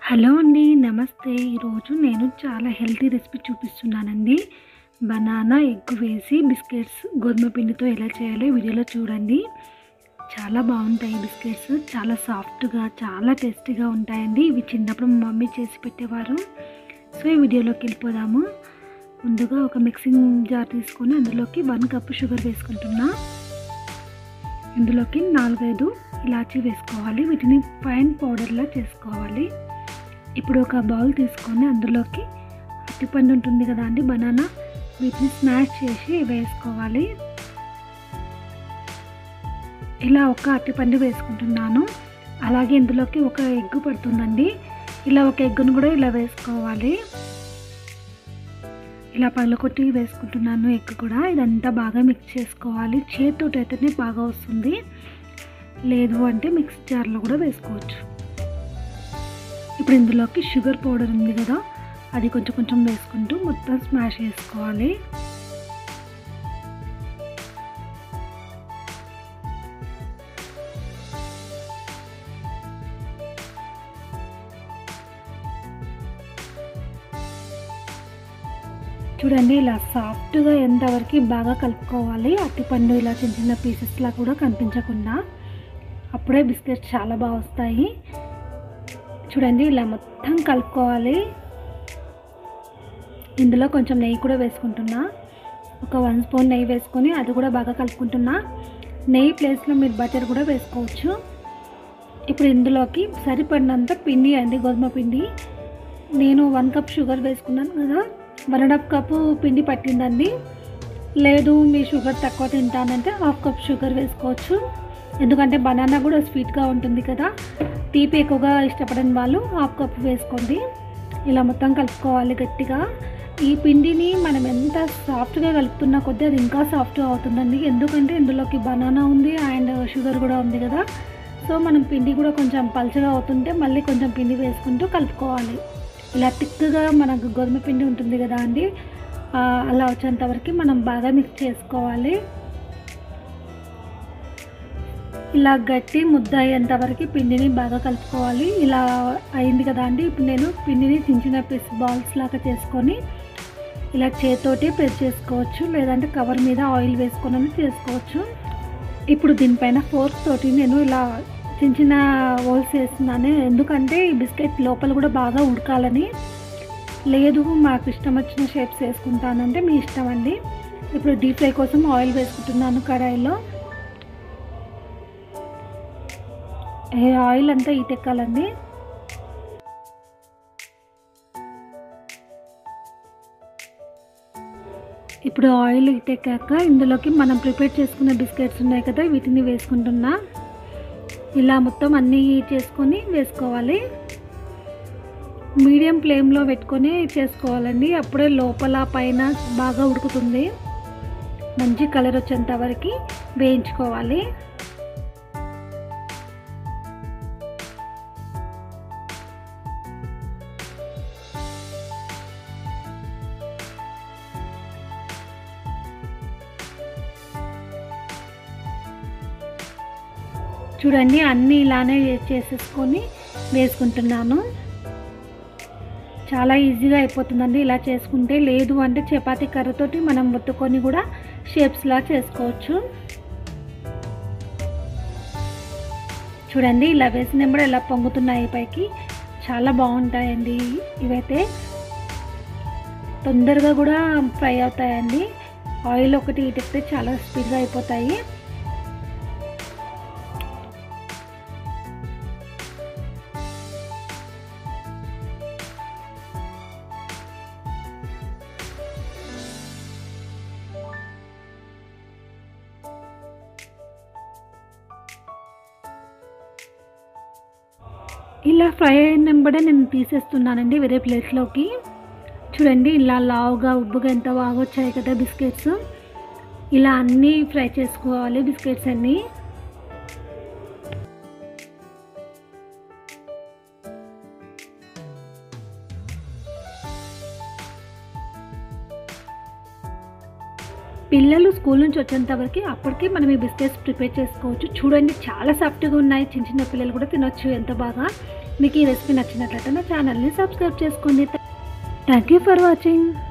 Hello అండి. నమస్తే. ఈరోజు నేను చాలా హెల్తీ రెసిపీ చూపిస్తున్నానండి. బనానా ఎగ్ వేసి బిస్కెట్స్ గోధుమ పిండితో ఎలా చేయాలో వీడియోలో చూడండి. చాలా బాగుంటాయి బిస్కెట్స్. చాలా సాఫ్ట్గా, చాలా టేస్టీగా ఉంటాయండి. ఇవి చిన్నప్పుడు మా మమ్మీ చేసి పెట్టేవారు. సో ఈ వీడియోలోకి వెళ్ళిపోదాము. ముందుగా ఒక మిక్సింగ్ జార్ తీసుకొని అందులోకి 1 కప్ షుగర్ వేసుకుంటున్నా. ఇందులోకి 4-5 ఇలాచీ వేసుకోవాలి. వీటిని ఫైన్ పౌడర్లా చేసుకోవాలి. ఇప్పుడు ఒక బౌల్ తీసుకొని అందులోకి అరటిపండు ఉంటుంది కదా అండి, బనానా, వీటిని స్మాష్ చేసి వేసుకోవాలి. ఇలా ఒక అరటిపండు వేసుకుంటున్నాను. అలాగే ఇందులోకి ఒక ఎగ్ పడుతుందండి. ఇలా ఒక ఎగ్గును కూడా ఇలా వేసుకోవాలి. ఇలా పగలకొట్టి వేసుకుంటున్నాను ఎగ్ కూడా. ఇదంతా బాగా మిక్స్ చేసుకోవాలి. చేతితో అయితేనే బాగా వస్తుంది, లేదు అంటే మిక్స్ జార్లో కూడా వేసుకోవచ్చు. ఇప్పుడు ఇందులోకి షుగర్ పౌడర్ ఉంది కదా, అది కొంచెం కొంచెం వేసుకుంటూ మొత్తం స్మాష్ చేసుకోవాలి. చూడండి, ఇలా సాఫ్ట్గా ఎంతవరకు బాగా కలుపుకోవాలి. అరటిపండు ఇలా చిన్న చిన్న పీసెస్లా కూడా కనిపించకుండా, అప్పుడే బిస్కెట్స్ చాలా బాగా వస్తాయి. చూడండి, ఇలా మొత్తం కలుపుకోవాలి. ఇందులో కొంచెం నెయ్యి కూడా వేసుకుంటున్నా. ఒక 1 స్పూన్ నెయ్యి వేసుకొని అది కూడా బాగా కలుపుకుంటున్నా. నెయ్యి ప్లేస్లో మీరు బటర్ కూడా వేసుకోవచ్చు. ఇప్పుడు ఇందులోకి సరిపడినంత పిండి అండి, గోధుమ పిండి. నేను 1 కప్ షుగర్ వేసుకున్నాను కదా, 1.5 కప్పు పిండి పట్టిందండి. లేదు మీ షుగర్ తక్కువ తింటానంటే 1/2 కప్ షుగర్ వేసుకోవచ్చు. ఎందుకంటే బనానా కూడా స్వీట్గా ఉంటుంది కదా, తీపి ఎక్కువగా ఇష్టపడని వాళ్ళు 1/2 కప్ వేసుకోండి. ఇలా మొత్తం కలుపుకోవాలి గట్టిగా. ఈ పిండిని మనం ఎంత సాఫ్ట్గా కలుపుతున్నా కొద్దీ అది ఇంకా సాఫ్ట్గా అవుతుందండి. ఎందుకంటే ఇందులోకి బనానా ఉంది అండ్ షుగర్ కూడా ఉంది కదా. సో మనం పిండి కూడా కొంచెం పలుచగా అవుతుంటే మళ్ళీ కొంచెం పిండి వేసుకుంటూ కలుపుకోవాలి. ఇలా థిక్గా మనకు గోధుమ పిండి ఉంటుంది కదా అండి, అలా వచ్చేంత వరకు మనం బాగా మిక్స్ చేసుకోవాలి. ఇలా గట్టి ముద్ద అయ్యేంత వరకు పిండిని బాగా కలుపుకోవాలి. ఇలా అయింది కదా అండి. ఇప్పుడు నేను పిండిని చిన్న చిన్న పీస్ బాల్స్ లాగా చేసుకొని ఇలా చేతితోటి ప్రెస్ చేసుకోవచ్చు, లేదంటే కవర్ మీద ఆయిల్ వేసుకొని చేసుకోవచ్చు. ఇప్పుడు దీనిపైన ఫోర్క్ తోటి నేను ఇలా చిన్న చిన్న హోల్స్ వేస్తున్నాను. ఎందుకంటే ఈ బిస్కెట్ లోపల కూడా బాగా ఉడకాలని. లేదు మాకు ఇష్టం వచ్చిన షేప్స్ వేసుకుంటానంటే మీ ఇష్టం అండి. ఇప్పుడు డీప్ ఫ్రై కోసం ఆయిల్ వేసుకుంటున్నాను కడాయిలో. ఆయిల్ అంతా ఈటెక్కాలండి. ఇప్పుడు ఆయిల్ ఈటెక్కాక ఇందులోకి మనం ప్రిపేర్ చేసుకున్న బిస్కెట్స్ ఉన్నాయి కదా, వీటిని వేసుకుంటున్నా. ఇలా మొత్తం అన్నీ చేసుకొని వేసుకోవాలి. మీడియం ఫ్లేమ్లో పెట్టుకొని చేసుకోవాలండి. అప్పుడే లోపల పైన బాగా ఉడుకుతుంది. మంచి కలర్ వచ్చేంత వరకు వేయించుకోవాలి. చూడండి, అన్నీ ఇలానే చేసేసుకొని వేసుకుంటున్నాను. చాలా ఈజీగా అయిపోతుందండి ఇలా చేసుకుంటే. లేదు అంటే చపాతీ కర్రతోటి మనం ఒత్తుకొని కూడా షేప్స్లా చేసుకోవచ్చు. చూడండి, ఇలా వేసినప్పుడు ఎలా పొంగుతున్నాయి పైకి. చాలా బాగుంటాయండి ఇవైతే. తొందరగా కూడా ఫ్రై అవుతాయండి. ఆయిల్ ఒకటి ఇటెక్కితే చాలా స్పీడ్గా అయిపోతాయి. ఇలా ఫ్రై అయినప్పుడే నేను తీసేస్తున్నానండి వేరే ప్లేట్లోకి. చూడండి, ఇలా లావుగా ఉబ్బుగా ఎంత బాగా వచ్చాయి కదా బిస్కెట్స్. ఇలా అన్నీ ఫ్రై చేసుకోవాలి బిస్కెట్స్ అన్నీ. పిల్లలు స్కూల్ నుంచి వచ్చేంత వరకు అప్పటికే మనం ఈ బిస్కెట్స్ ప్రిపేర్ చేసుకోవచ్చు. చూడండి, చాలా సాఫ్ట్గా ఉన్నాయి. చిన్న చిన్న పిల్లలు కూడా తినొచ్చు ఎంత బాగా. మీకు ఈ రెసిపీ నచ్చినట్లయితే నా ఛానల్ని సబ్స్క్రైబ్ చేసుకోండి. Thank you for watching.